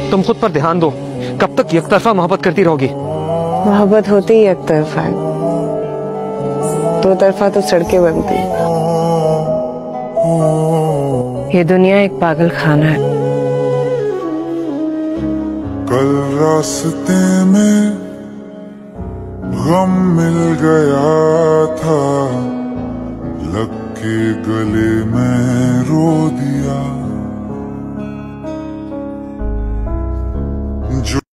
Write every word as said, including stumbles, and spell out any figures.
तुम खुद पर ध्यान दो। कब तक एक तरफा मोहब्बत करती रहोगी? मोहब्बत होती ही एक तरफा है, दो तरफा तो सड़कें बनती। ये दुनिया एक पागल खाना है। कल रास्ते में गम मिल गया था, लग के गले में रो दिया।